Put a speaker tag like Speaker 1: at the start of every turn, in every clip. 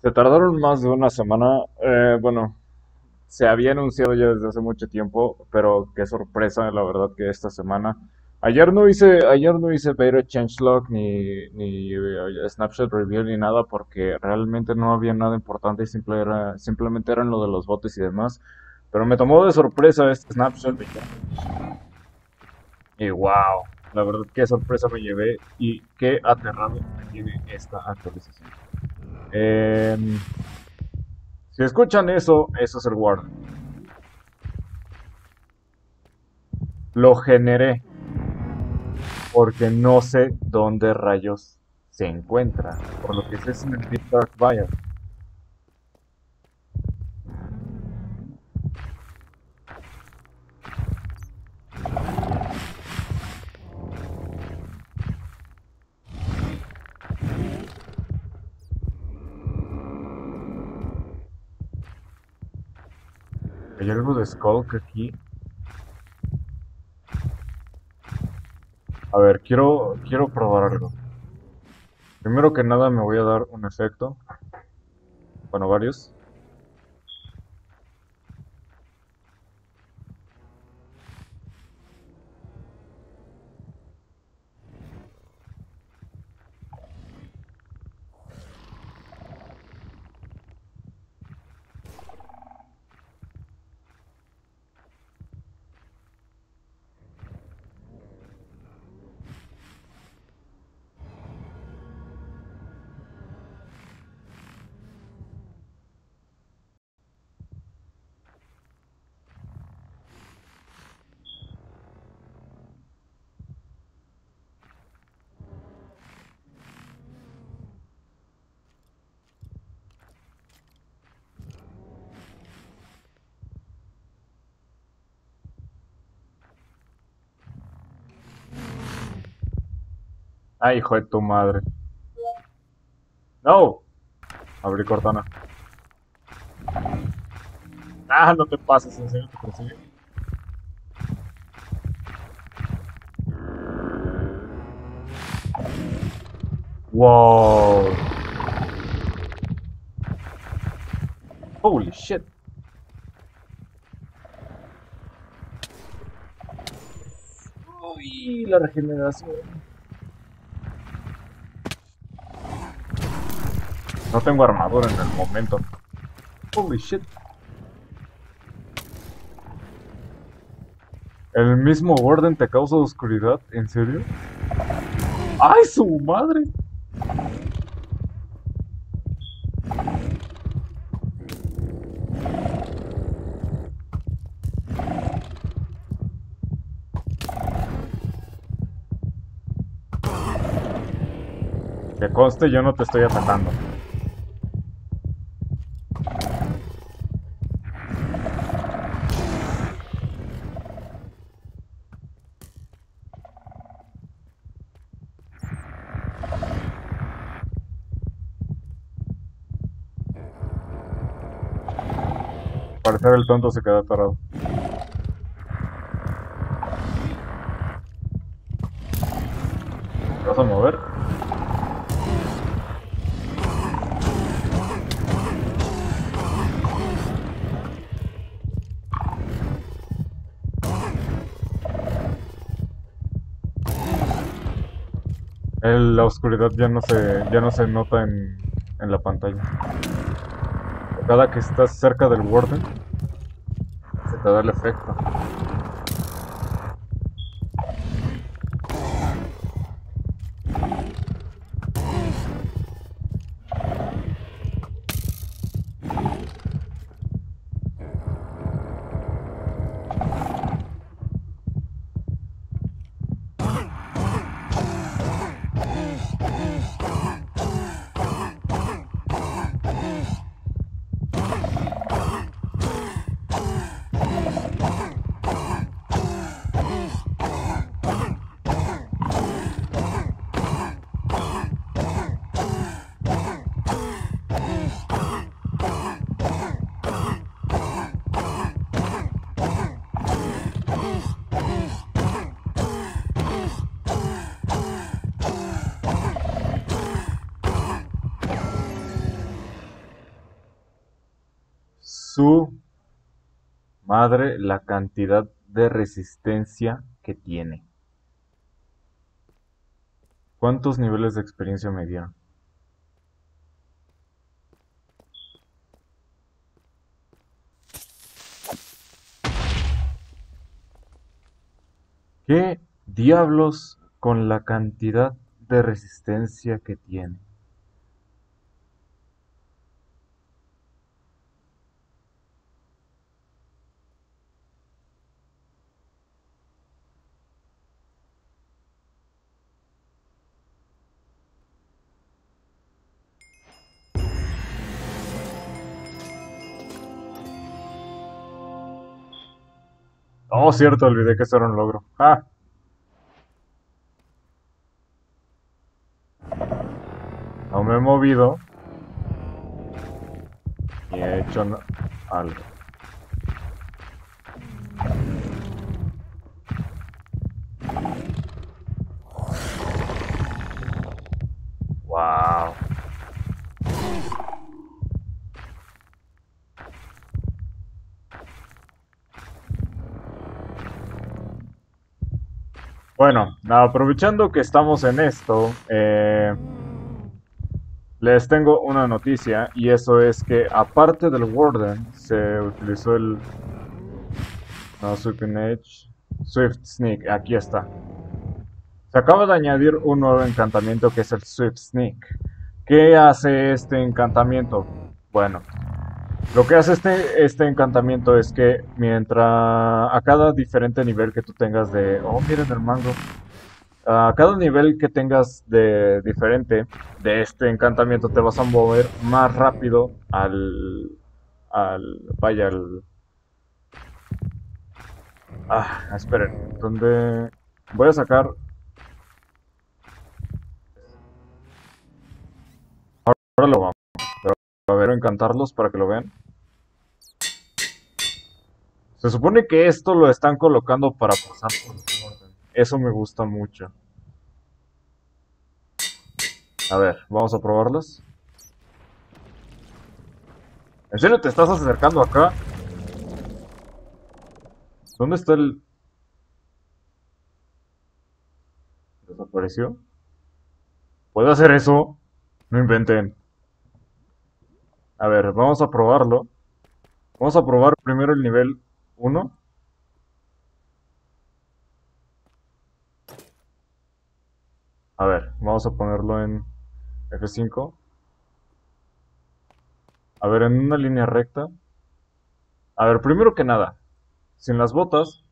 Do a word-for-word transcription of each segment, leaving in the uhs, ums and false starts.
Speaker 1: Se tardaron más de una semana. Eh, bueno, se había anunciado ya desde hace mucho tiempo, pero qué sorpresa, la verdad, que esta semana. Ayer no hice, ayer no hice beta changelog ni, ni eh, snapshot review ni nada porque realmente no había nada importante y simple era, simplemente eran lo de los botes y demás. Pero me tomó de sorpresa este snapshot de James. Y wow, la verdad, qué sorpresa me llevé y qué aterrado me tiene esta actualización. Em, Si escuchan eso, eso es el Warden. Lo generé porque no sé dónde rayos se encuentra. Por lo que sé es en el Deep Dark Biome. Hay algo de Skulk aquí. A ver, quiero, quiero probar algo. Primero que nada me voy a dar un efecto. Bueno, varios. Ay, hijo de tu madre. No. Abrí Cortana. Ah, no te pases, en serio te persigue. Wow. Holy shit. Uy, la regeneración. No tengo armadura en el momento. Holy shit. ¿El mismo orden te causa oscuridad? ¿En serio? ¡Ay, su madre! Que conste, yo no te estoy atacando. Parecer el tonto se queda atorado. ¿Te vas a mover? El- la oscuridad ya no se, ya no se nota en, en la pantalla. Cada que estás cerca del Warden, se te da el efecto. su madre la cantidad de resistencia que tiene. ¿Cuántos niveles de experiencia me dieron? ¿Qué diablos con la cantidad de resistencia que tiene? Oh, cierto, olvidé que eso era un logro. Ah, no me he movido ni he hecho na- algo. Wow. Bueno, aprovechando que estamos en esto, eh, les tengo una noticia y eso es que aparte del Warden se utilizó el no, Sweeping Edge, Swift Sneak, aquí está. Se acaba de añadir un nuevo encantamiento que es el Swift Sneak. ¿Qué hace este encantamiento? Bueno, lo que hace este, este encantamiento es que mientras a cada diferente nivel que tú tengas de... Oh, miren el mango. A cada nivel que tengas de diferente de este encantamiento te vas a mover más rápido al... al vaya, al... Ah, esperen. ¿Dónde...? Voy a sacar... Ahora lo vamos a ver, encantarlos para que lo vean. Se supone que esto lo están colocando para pasar por el orden. Eso me gusta mucho. A ver, vamos a probarlas. ¿En serio te estás acercando acá? ¿Dónde está el...? ¿Desapareció? ¿Puede hacer eso? No inventen. A ver, vamos a probarlo. Vamos a probar primero el nivel uno. A ver, vamos a ponerlo en F cinco. A ver, en una línea recta. A ver, primero que nada, sin las botas.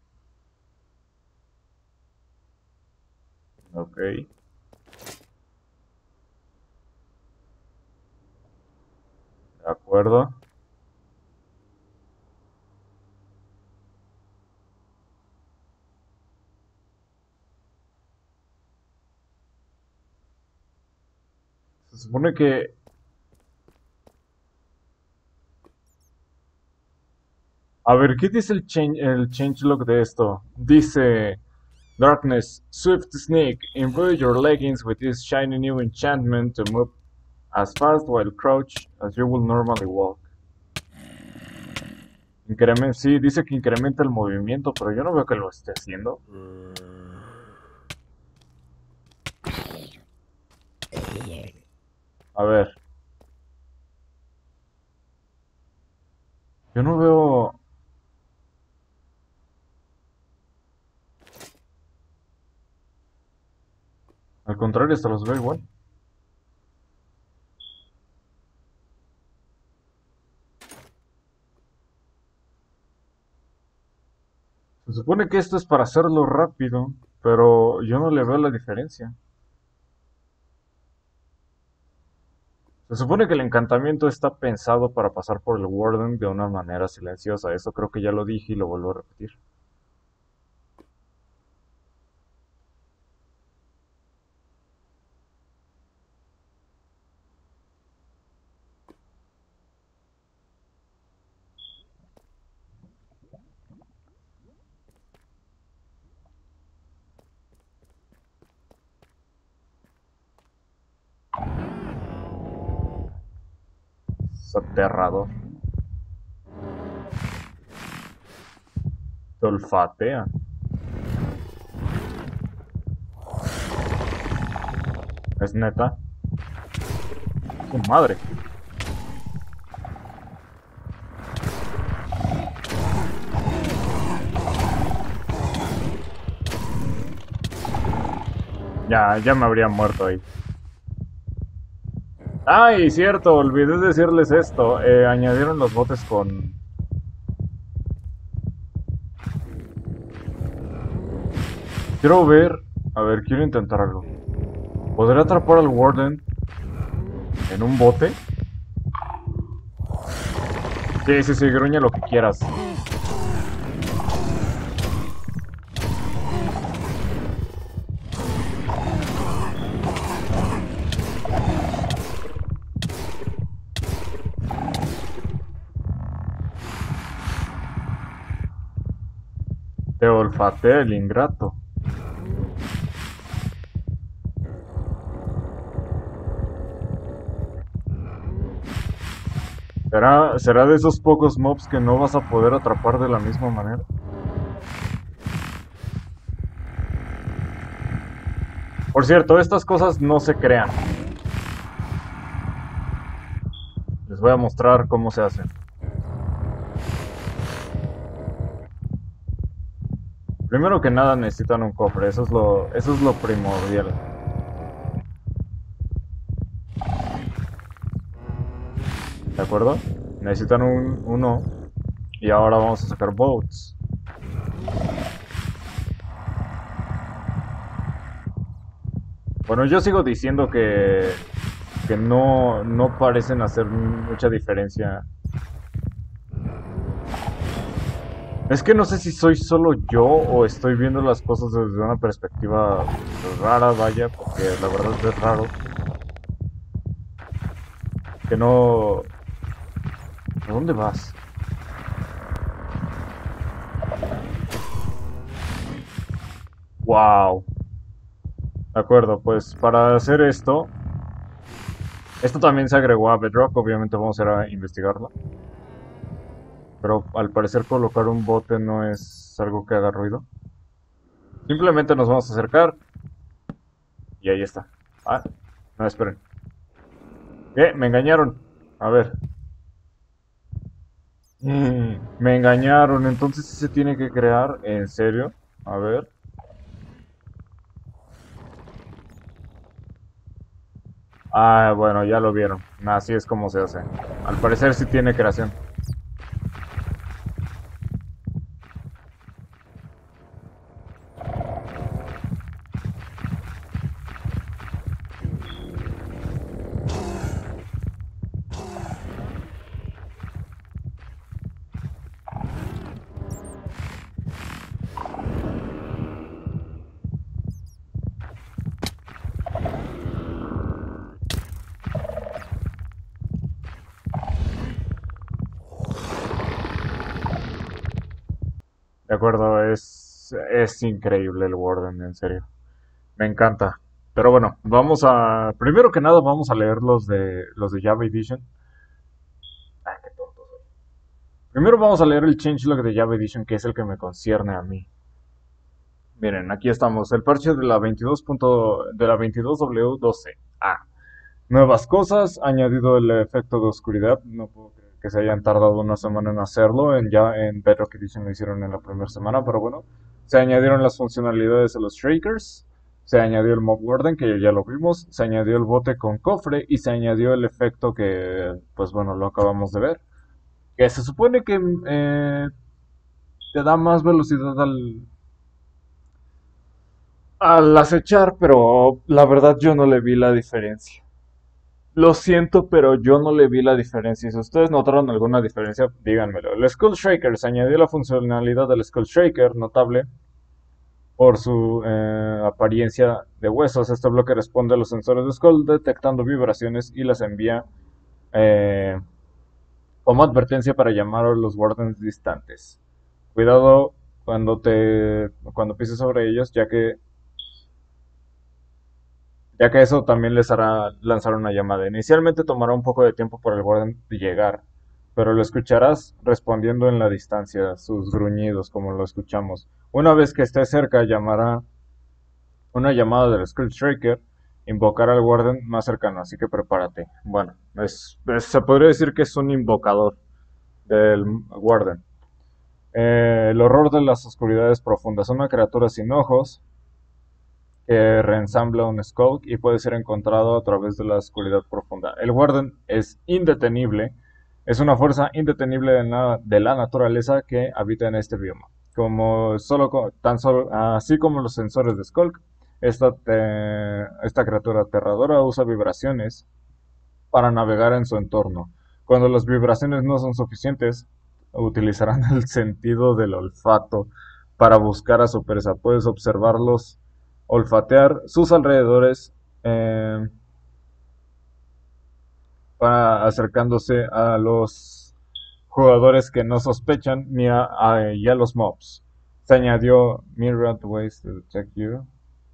Speaker 1: Ok, de acuerdo. Se supone que... A ver, ¿qué dice el, change, el changelog de esto? Dice... Darkness, Swift Sneak, improve your leggings with this shiny new enchantment to move as fast while crouched as you will normally walk. Incremen sí, dice que incrementa el movimiento, pero yo no veo que lo esté haciendo. A ver, yo no veo... Al contrario, hasta los veo igual. Se supone que esto es para hacerlo rápido, pero yo no le veo la diferencia. Se supone que el encantamiento está pensado para pasar por el Warden de una manera silenciosa. Eso creo que ya lo dije y lo vuelvo a repetir. Es aterrador. Te olfatea. Es neta. Su madre. Ya, ya me habría muerto ahí. Ay, cierto, olvidé decirles esto. Eh, añadieron los botes con... Quiero ver... A ver, quiero intentar algo. ¿Podré atrapar al Warden en un bote? Sí, sí, sí, gruñe lo que quieras. Te olfatea el ingrato. ¿Será, será de esos pocos mobs que no vas a poder atrapar de la misma manera? Por cierto, estas cosas no se crean. Les voy a mostrar cómo se hacen. Primero que nada necesitan un cofre, eso es lo, eso es lo primordial. ¿De acuerdo? Necesitan un, uno. Y ahora vamos a sacar boats. Bueno, yo sigo diciendo que, que no, no parecen hacer mucha diferencia. Es que no sé si soy solo yo o estoy viendo las cosas desde una perspectiva rara, vaya, porque la verdad es raro. Que no... ¿A dónde vas? Wow. De acuerdo, pues para hacer esto, esto también se agregó a Bedrock, obviamente vamos a ir a investigarlo. Pero al parecer colocar un bote no es algo que haga ruido. Simplemente nos vamos a acercar y ahí está. Ah, no, esperen. ¿Qué? Me engañaron. A ver. Mm, me engañaron, entonces sí se tiene que crear, ¿en serio? A ver. Ah, bueno, ya lo vieron. Así es como se hace. Al parecer sí tiene creación. De acuerdo, es, es increíble el Warden, en serio. Me encanta. Pero bueno, vamos a... Primero que nada vamos a leer los de, los de Java Edition. Ah, qué tonto soy. Primero vamos a leer el changelog de Java Edition, que es el que me concierne a mí. Miren, aquí estamos. El parche de la veintidós. de la veintidós W doce A. Nuevas cosas, añadido el efecto de oscuridad. No puedo creer que se hayan tardado una semana en hacerlo. En, ya en Bedrock Edition lo hicieron en la primera semana, pero bueno. Se añadieron las funcionalidades de los Shakers. Se añadió el Mob Warden, que ya lo vimos. Se añadió el bote con cofre. Y se añadió el efecto que, pues bueno, lo acabamos de ver. Que se supone que eh, te da más velocidad al, al acechar, pero la verdad yo no le vi la diferencia. Lo siento, pero yo no le vi la diferencia. Si ustedes notaron alguna diferencia, díganmelo. El Skull Shaker se añadió la funcionalidad del Skull Shaker, notable por su eh, apariencia de huesos. Este bloque responde a los sensores de Skull detectando vibraciones y las envía eh, como advertencia para llamar a los Wardens distantes. Cuidado cuando te cuando pises sobre ellos, ya que ya que eso también les hará lanzar una llamada. Inicialmente tomará un poco de tiempo para el Warden llegar, pero lo escucharás respondiendo en la distancia, sus gruñidos, como lo escuchamos. Una vez que esté cerca, llamará una llamada del Skull Shaker, invocará al Warden más cercano, así que prepárate. Bueno, es, es- se podría decir que es un invocador del Warden. Eh, el horror de las oscuridades profundas. Una criatura sin ojos que reensambla un Skulk y puede ser encontrado a través de la oscuridad profunda. El Warden es indetenible, es una fuerza indetenible de la, de la naturaleza que habita en este bioma. Como solo, tan solo, así como los sensores de Skulk, esta, te- esta criatura aterradora usa vibraciones para navegar en su entorno. Cuando las vibraciones no son suficientes, utilizarán el sentido del olfato para buscar a su presa. Puedes observarlos olfatear sus alrededores eh, para acercándose a los jugadores que no sospechan ni a, a- y a los mobs. Se añadió Myriad Ways to Detect You.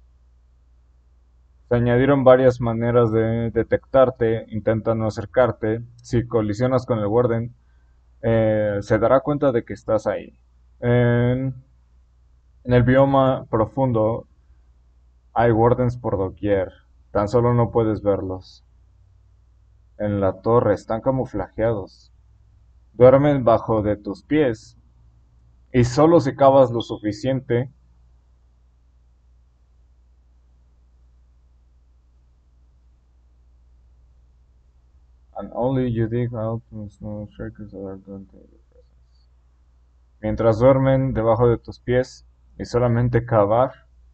Speaker 1: Se añadieron varias maneras de detectarte, intenta no acercarte. Si colisionas con el Warden, eh, se dará cuenta de que estás ahí. En, en el bioma profundo hay Wardens por doquier, tan solo no puedes verlos. En la torre están camuflajeados. Duermen bajo de tus pies. Y solo si cavas lo suficiente, and only you dig out the snow shakers that are going to your presence. Mientras duermen debajo de tus pies y solamente cavar,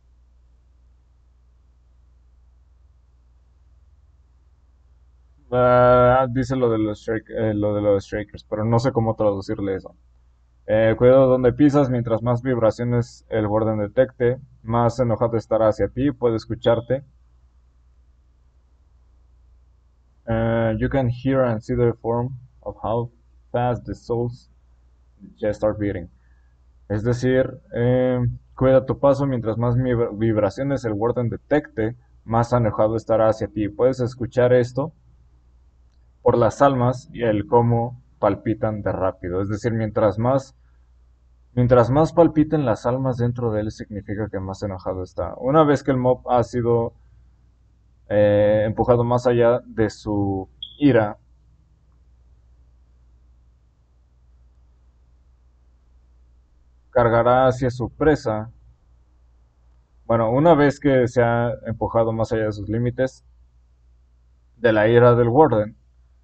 Speaker 1: uh, dice lo de los shake, eh, lo de los shakers, pero no sé cómo traducirle eso. Eh, cuidado donde pisas, mientras más vibraciones el Warden detecte, más enojado estará hacia ti, puede escucharte. Uh, you can hear and see the form of how fast the souls just start beating. Es decir, eh, cuida tu paso mientras más vibraciones el Warden detecte, más enojado estará hacia ti. Puedes escuchar esto por las almas y el cómo palpitan de rápido. Es decir, mientras más, mientras más palpiten las almas dentro de él, significa que más enojado está. Una vez que el mob ha sido eh, empujado más allá de su ira, cargará hacia su presa. Bueno, una vez que se ha empujado más allá de sus límites de la ira del Warden,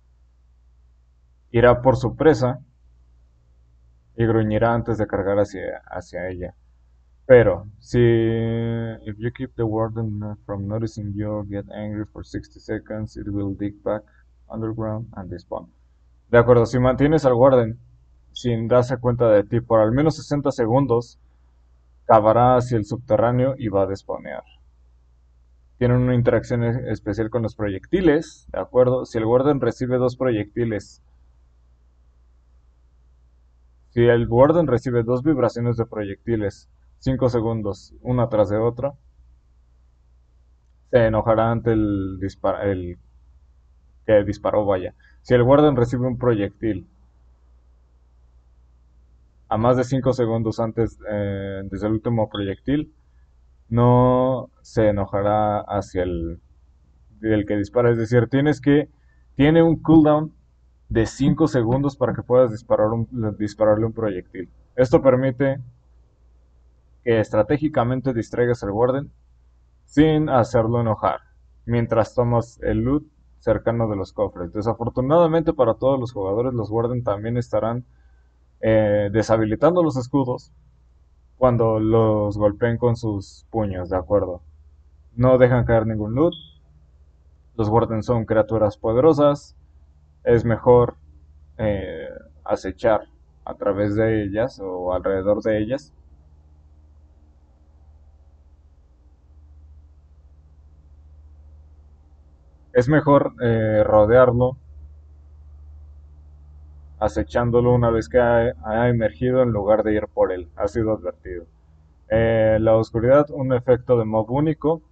Speaker 1: irá por su presa y gruñirá antes de cargar hacia, hacia ella. Pero, si if you keep the Warden from noticing you or get angry for sixty seconds, it will dig back underground and despawn. De acuerdo, si mantienes al Warden sin darse cuenta de ti por al menos sesenta segundos, cavará hacia el subterráneo y va a despawnear. Tienen una interacción especial con los proyectiles, ¿de acuerdo? Si el Warden recibe dos proyectiles, si el Warden recibe dos vibraciones de proyectiles, cinco segundos, una tras de otra, se enojará ante el, dispar el que disparó, vaya. Si el Warden recibe un proyectil a más de cinco segundos antes eh, desde el último proyectil, no se enojará hacia el, el que dispara. Es decir, tienes que, tiene un cooldown de cinco segundos para que puedas disparar un, dispararle un proyectil. Esto permite que estratégicamente distraigas al Warden sin hacerlo enojar, mientras tomas el loot cercano de los cofres. Desafortunadamente para todos los jugadores, los Warden también estarán eh, deshabilitando los escudos cuando los golpeen con sus puños, ¿de acuerdo? No dejan caer ningún loot. Los Warden son criaturas poderosas. Es mejor eh, acechar a través de ellas o alrededor de ellas. Es mejor eh, rodearlo, acechándolo una vez que ha, ha emergido en lugar de ir por él. Ha sido advertido. Eh, la oscuridad, un efecto de mob único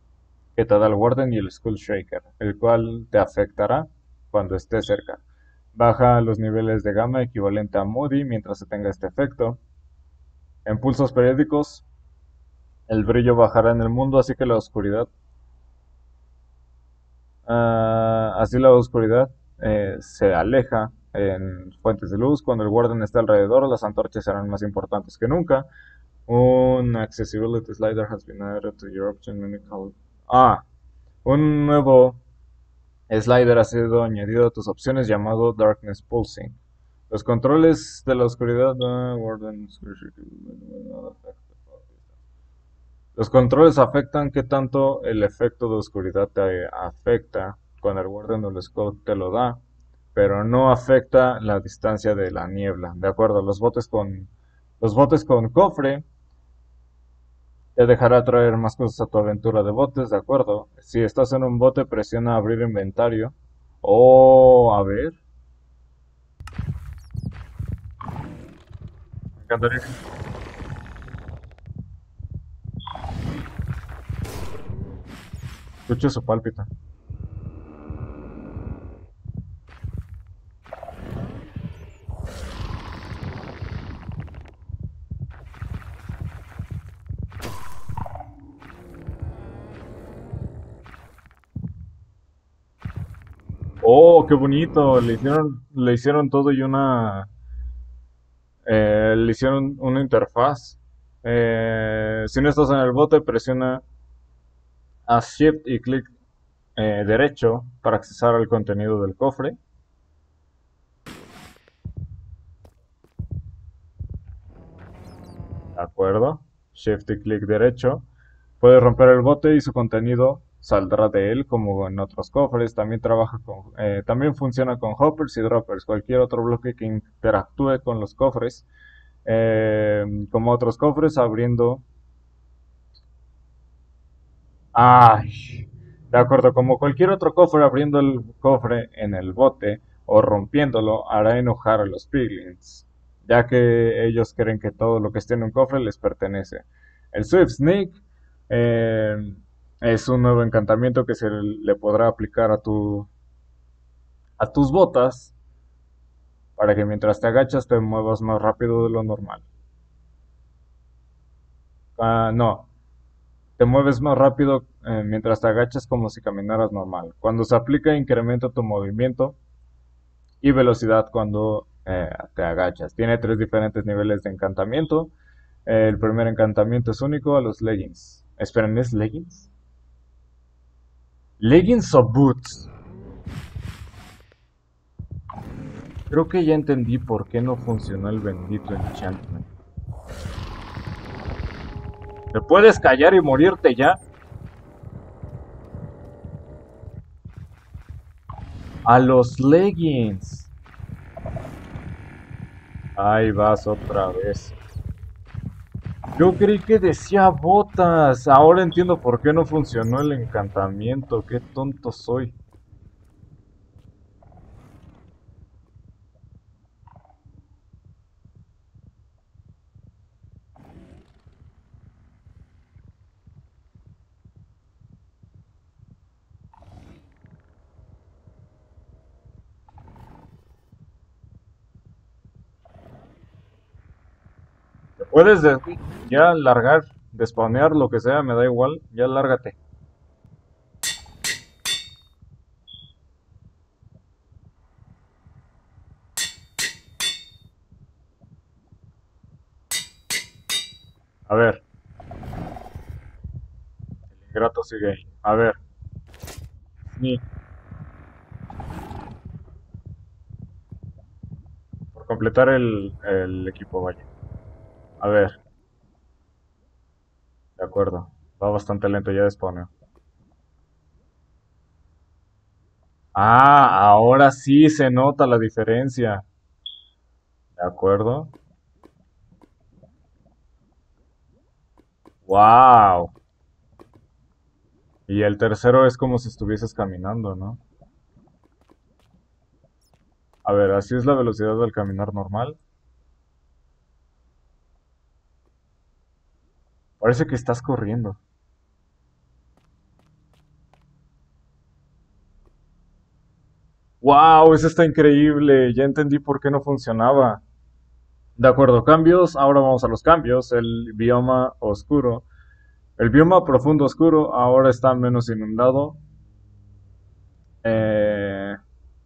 Speaker 1: que te da el Warden y el Skull Shaker, el cual te afectará cuando esté cerca. Baja los niveles de gamma equivalente a Moody mientras se tenga este efecto. En pulsos periódicos, el brillo bajará en el mundo, así que la oscuridad, ah, así la oscuridad eh, se aleja en fuentes de luz. Cuando el guardián está alrededor, las antorchas serán más importantes que nunca. Un accessibility slider has been added to your option menu called- Ah, un nuevo slider ha sido añadido a tus opciones llamado Darkness Pulsing. Los controles de la oscuridad. ah, Warden- Los controles afectan qué tanto el efecto de oscuridad te afecta cuando el Warden o el Scout te lo da, pero no afecta la distancia de la niebla. De acuerdo, los botes con los botes con cofre te dejará traer más cosas a tu aventura de botes, de acuerdo. Si estás en un bote, presiona abrir inventario. O, a ver, me encantaría que escuche su pálpita. Oh, qué bonito. Le hicieron, le hicieron todo y una, eh, le hicieron una interfaz. Eh, si no estás en el bote, presiona a Shift y clic eh, derecho para accesar al contenido del cofre. ¿De acuerdo? Shift y clic derecho. Puedes romper el bote y su contenido saldrá de él como en otros cofres. También trabaja con, eh, también funciona con hoppers y droppers, cualquier otro bloque que interactúe con los cofres, eh, como otros cofres, abriendo. Ay, de acuerdo, como cualquier otro cofre, abriendo el cofre en el bote o rompiéndolo hará enojar a los piglins, ya que ellos creen que todo lo que esté en un cofre les pertenece. El Swift Sneak eh, es un nuevo encantamiento que se le podrá aplicar a tu a tus botas para que mientras te agachas te muevas más rápido de lo normal. Ah, no, te mueves más rápido eh, mientras te agachas como si caminaras normal. Cuando se aplica incrementa tu movimiento y velocidad cuando eh, te agachas. Tiene tres diferentes niveles de encantamiento. Eh, el primer encantamiento es único a los leggings. Esperen, ¿es leggings? Leggings o boots. Creo que ya entendí por qué no funcionó el bendito enchantment. ¿Te puedes callar y morirte ya? A los leggings. Ahí vas otra vez. Yo creí que decía botas. Ahora entiendo por qué no funcionó el encantamiento. Qué tonto soy. ¿Te puedes de- ya largar, despawnear, lo que sea, me da igual. Ya lárgate. A ver, el ingrato sigue ahí. A ver, ni por completar el, el equipo, vaya. A ver, de acuerdo. Va bastante lento, ya despawneo. Ah, ahora sí se nota la diferencia. De acuerdo. Wow. Y el tercero es como si estuvieses caminando, ¿no? A ver, así es la velocidad del caminar normal. Parece que estás corriendo. ¡Wow! Eso está increíble. Ya entendí por qué no funcionaba. De acuerdo, cambios. Ahora vamos a los cambios. El bioma oscuro. El bioma profundo oscuro ahora está menos inundado. Eh,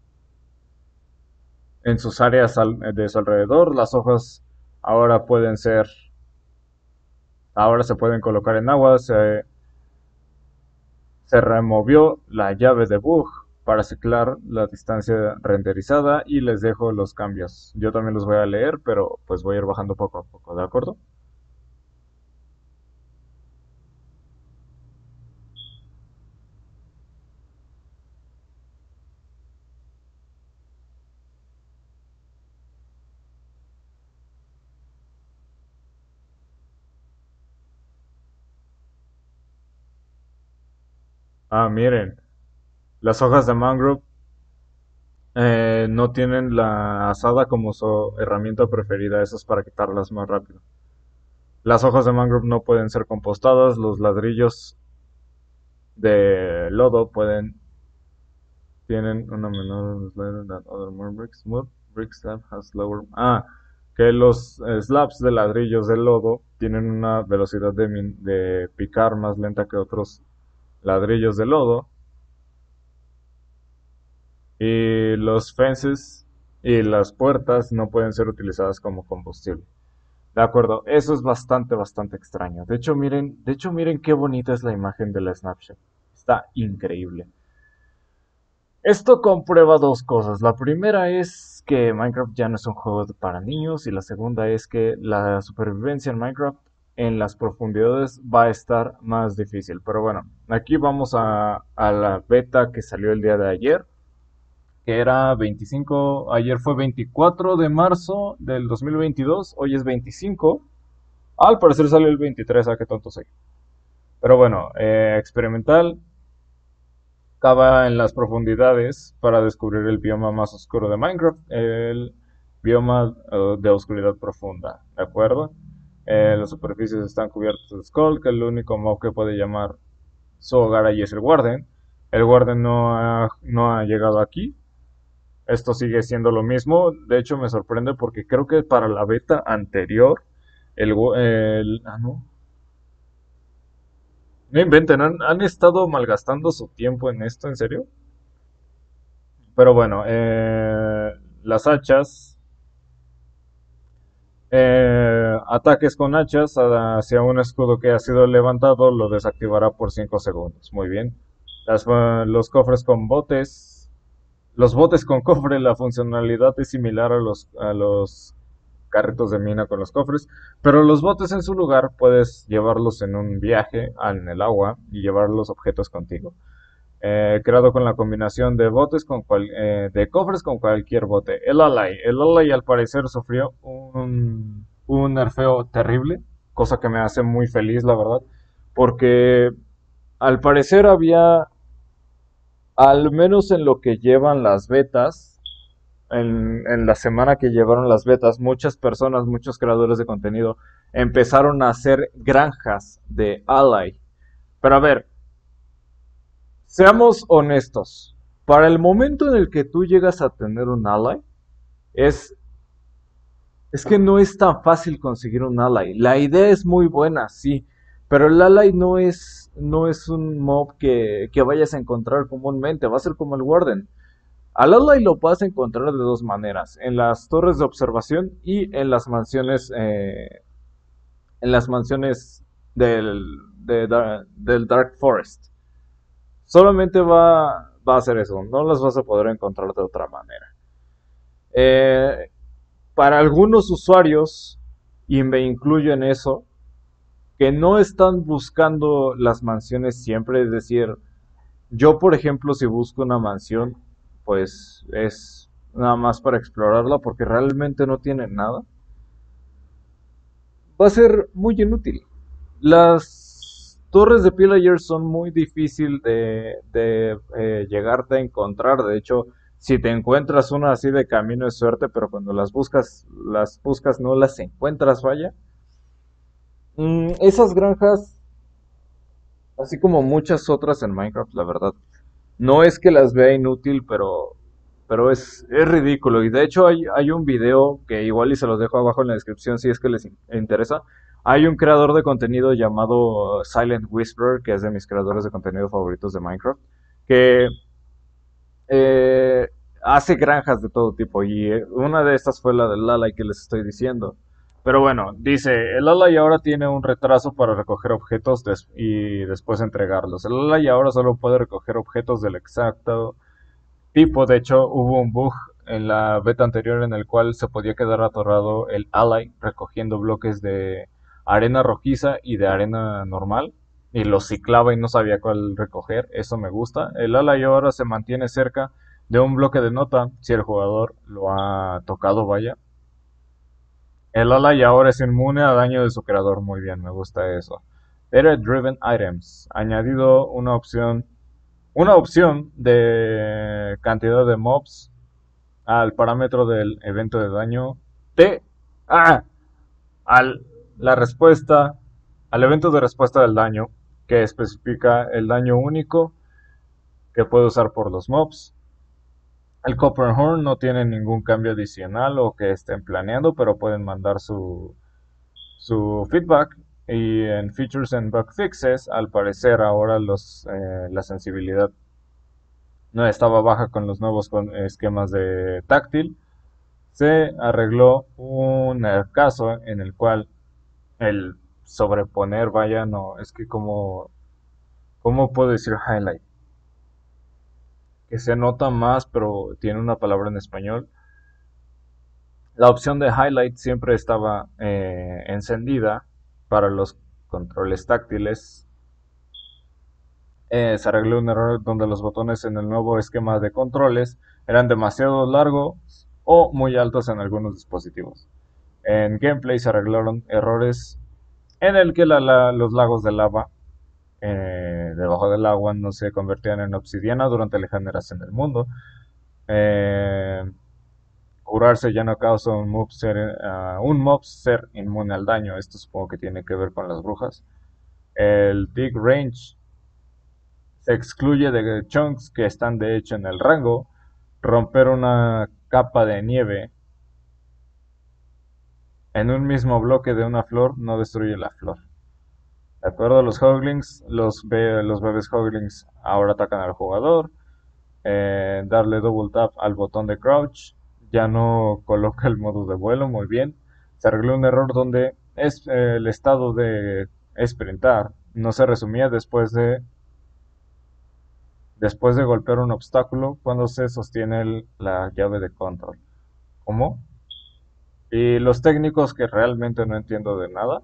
Speaker 1: en sus áreas al- de su alrededor, las hojas ahora pueden ser, ahora se pueden colocar en agua. Se, se removió la llave de bug para ciclar la distancia renderizada y les dejo los cambios. Yo también los voy a leer, pero pues voy a ir bajando poco a poco, ¿de acuerdo? Ah, miren, las hojas de mangrove eh, no tienen la asada como su herramienta preferida, eso es para quitarlas más rápido. Las hojas de mangrove no pueden ser compostadas, los ladrillos de lodo pueden tienen una menor slider than other more bricks. Smooth brick slab has lower. Ah, que los eh, slabs de ladrillos de lodo tienen una velocidad de, min- de picar más lenta que otros ladrillos de lodo. Y los fences y las puertas no pueden ser utilizadas como combustible. De acuerdo, eso es bastante, bastante extraño. De hecho, miren, de hecho, miren qué bonita es la imagen de la snapshot. Está increíble. Esto comprueba dos cosas. La primera es que Minecraft ya no es un juego de- para niños y la segunda es que la supervivencia en Minecraft en las profundidades va a estar más difícil. Pero bueno, aquí vamos a, a la beta que salió el día de ayer, que era veinticinco, ayer fue veinticuatro de marzo del dos mil veintidós, hoy es veinticinco. Al parecer salió el veintitrés, ¿a qué tonto soy? Pero bueno, eh, experimental, cava en las profundidades para descubrir el bioma más oscuro de Minecraft, el bioma eh, de oscuridad profunda, ¿de acuerdo? Eh, las superficies están cubiertas de Skull, que el único mob que puede llamar su hogar allí es el Warden. El Warden no ha, no ha llegado aquí. Esto sigue siendo lo mismo. De hecho, me sorprende porque creo que para la beta anterior, el, el ah, no, no inventen, han, han estado malgastando su tiempo en esto, ¿en serio? Pero bueno, eh, las hachas, eh, ataques con hachas hacia un escudo que ha sido levantado lo desactivará por cinco segundos. Muy bien. Las, uh, los cofres con botes, los botes con cofre, la funcionalidad es similar a los, a los carritos de mina con los cofres, pero los botes en su lugar puedes llevarlos en un viaje en el agua y llevar los objetos contigo. Eh, creado con la combinación de botes con cual- eh, de cofres con cualquier bote. El Ally. El Ally al parecer sufrió un, un nerfeo terrible, cosa que me hace muy feliz, la verdad, porque al parecer había, al menos en lo que llevan las betas, en, en la semana que llevaron las betas, muchas personas, muchos creadores de contenido empezaron a hacer granjas de Ally. Pero a ver, seamos honestos. Para el momento en el que tú llegas a tener un ally, es, es que no es tan fácil conseguir un ally. La idea es muy buena, sí, pero el ally no es, no es un mob que, que vayas a encontrar comúnmente, va a ser como el Warden. Al ally lo vas a encontrar de dos maneras, en las torres de observación y en las mansiones, eh, en las mansiones del, de del Dark Forest. Solamente va, va a ser eso, no las vas a poder encontrar de otra manera. Eh, para algunos usuarios, y me incluyo en eso, que no están buscando las mansiones siempre, es decir, yo por ejemplo si busco una mansión, pues es nada más para explorarla porque realmente no tiene nada, va a ser muy inútil. Las torres de pillagers son muy difícil de, de eh, llegarte a encontrar. De hecho, si te encuentras una así de camino es suerte, pero cuando las buscas, las buscas no las encuentras, vaya. Mm, esas granjas, así como muchas otras en Minecraft, la verdad, no es que las vea inútil, pero pero es, es ridículo. Y de hecho hay, hay un video que igual y se los dejo abajo en la descripción si es que les in- interesa. Hay un creador de contenido llamado uh, Silent Whisperer, que es de mis creadores de contenido favoritos de Minecraft, que eh, hace granjas de todo tipo y eh, una de estas fue la del Lalai que les estoy diciendo. Pero bueno, dice, el Lalai ahora tiene un retraso para recoger objetos des- y después entregarlos. El Lalai ahora solo puede recoger objetos del exacto tipo. De hecho, hubo un bug en la beta anterior en el cual se podía quedar atorado el Ally recogiendo bloques de arena rojiza y de arena normal. Y los ciclaba y no sabía cuál recoger. Eso me gusta. El Ally ahora se mantiene cerca de un bloque de nota si el jugador lo ha tocado, vaya. El Ally ahora es inmune a daño de su creador. Muy bien, me gusta eso. Era Driven Items. Añadido una opción una opción de cantidad de mobs al parámetro del evento de daño T. Ah, al la respuesta al evento de respuesta del daño que especifica el daño único que puede usar por los mobs. El Copper Horn no tiene ningún cambio adicional o que estén planeando, pero pueden mandar su, su feedback. Y en Features and Bug Fixes, al parecer ahora los, eh, la sensibilidad no estaba baja con los nuevos esquemas de táctil. Se arregló un caso en el cual el sobreponer, vaya, no, es que como, ¿cómo puedo decir highlight? Que se nota más, pero tiene una palabra en español. La opción de highlight siempre estaba eh, encendida para los controles táctiles. Eh, se arregló un error donde los botones en el nuevo esquema de controles eran demasiado largos o muy altos en algunos dispositivos. En gameplay se arreglaron errores en el que la, la, los lagos de lava eh, debajo del agua no se convertían en obsidiana durante la generación del mundo. Eh, Curarse ya no causa un mob, ser, uh, un mob ser inmune al daño. Esto supongo que tiene que ver con las brujas. El Dig Range se excluye de chunks que están de hecho en el rango. Romper una capa de nieve en un mismo bloque de una flor no destruye la flor. De acuerdo a los Hoglings, los, be los bebés Hoglings ahora atacan al jugador. Eh, darle double tap al botón de crouch. Ya no coloca el modo de vuelo, muy bien. Se arregló un error donde es, eh, el estado de sprintar no se resumía después de después de golpear un obstáculo cuando se sostiene el, la llave de control. ¿Cómo? Y los técnicos que realmente no entiendo de nada.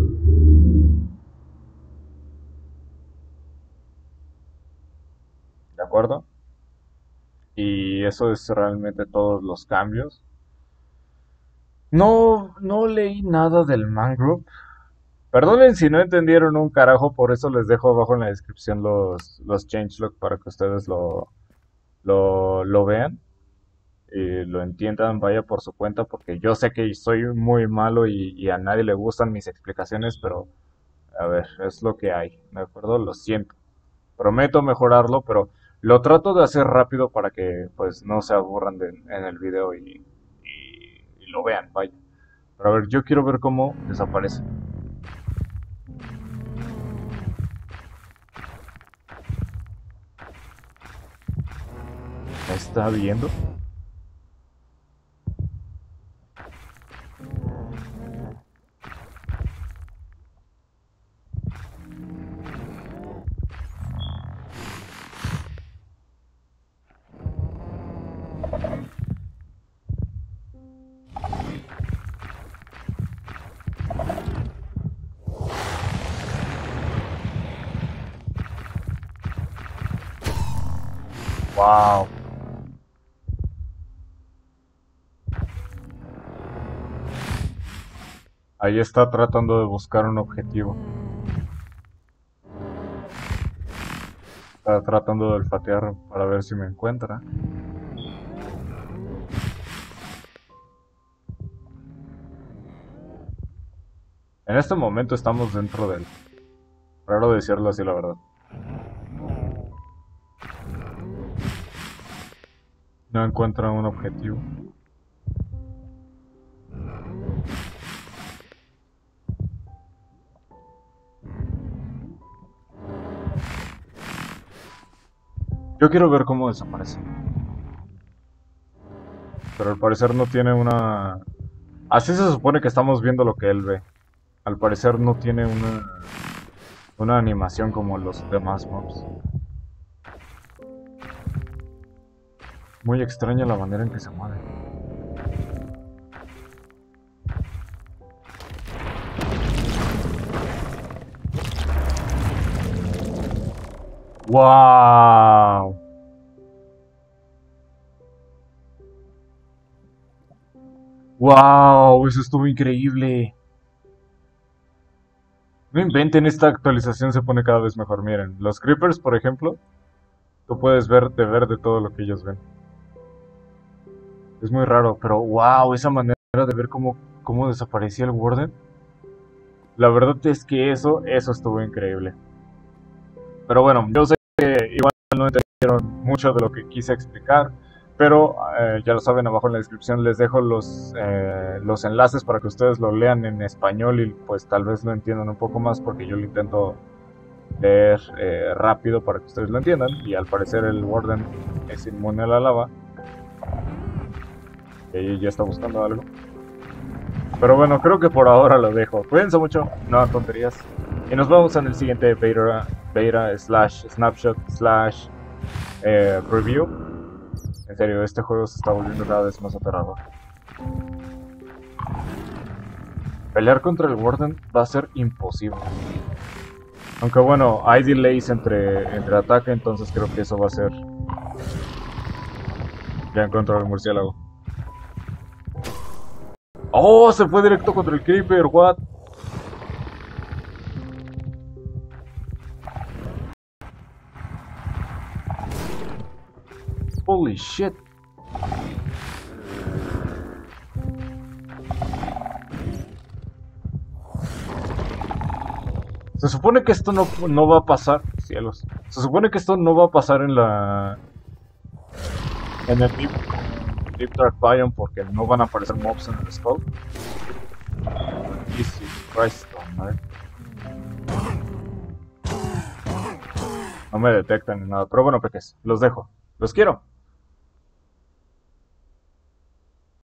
Speaker 1: ¿De acuerdo? Y eso es realmente todos los cambios. No, no leí nada del Mangrove. Perdonen si no entendieron un carajo, por eso les dejo abajo en la descripción los, los changelog para que ustedes lo, lo, lo vean y lo entiendan, vaya por su cuenta, porque yo sé que soy muy malo y, y a nadie le gustan mis explicaciones, pero a ver, es lo que hay, ¿de acuerdo? Lo siento. Prometo mejorarlo, pero lo trato de hacer rápido para que pues no se aburran de- en el video y, y- y lo vean, vaya. Pero a ver, yo quiero ver cómo desaparece. ¿Me está viendo? Wow. Ahí está tratando de buscar un objetivo. Está tratando de olfatear para ver si me encuentra. En este momento estamos dentro del... Raro decirlo así, la verdad. No encuentra un objetivo. Yo quiero ver cómo desaparece. Pero al parecer no tiene una... Así se supone que estamos viendo lo que él ve. Al parecer no tiene una... Una animación como los demás mobs. Muy extraña la manera en que se mueve. ¡Wow! ¡Wow! Eso estuvo increíble. No inventen, esta actualización se pone cada vez mejor. Miren, los creepers, por ejemplo, tú puedes ver de ver de todo lo que ellos ven. Es muy raro, pero wow, esa manera de ver cómo, cómo desaparecía el Warden. La verdad es que eso, eso estuvo increíble. Pero bueno, yo sé que igual no entendieron mucho de lo que quise explicar, pero eh, ya lo saben, abajo en la descripción les dejo los, eh, los enlaces para que ustedes lo lean en español y pues tal vez lo entiendan un poco más porque yo lo intento leer eh, rápido para que ustedes lo entiendan y al parecer el Warden es inmune a la lava. Y ahí ya está buscando algo. Pero bueno, creo que por ahora lo dejo. Cuídense mucho, no hagan tonterías. Y nos vemos en el siguiente beta, beta slash snapshot slash eh, review. En serio, este juego se está volviendo cada vez más aterrador. Pelear contra el Warden va a ser imposible. Aunque bueno, hay delays entre, entre ataque, entonces creo que eso va a ser... Ya encontré al murciélago. ¡Oh! Se fue directo contra el Creeper, what? Holy shit. Se supone que esto no, no va a pasar. Cielos. Se supone que esto no va a pasar en la... En el Deep, Deep Dark Biome porque no van a aparecer mobs en el Skull. Jesus Christ, madre. No me detectan ni nada. Pero bueno, peques, los dejo. Los quiero.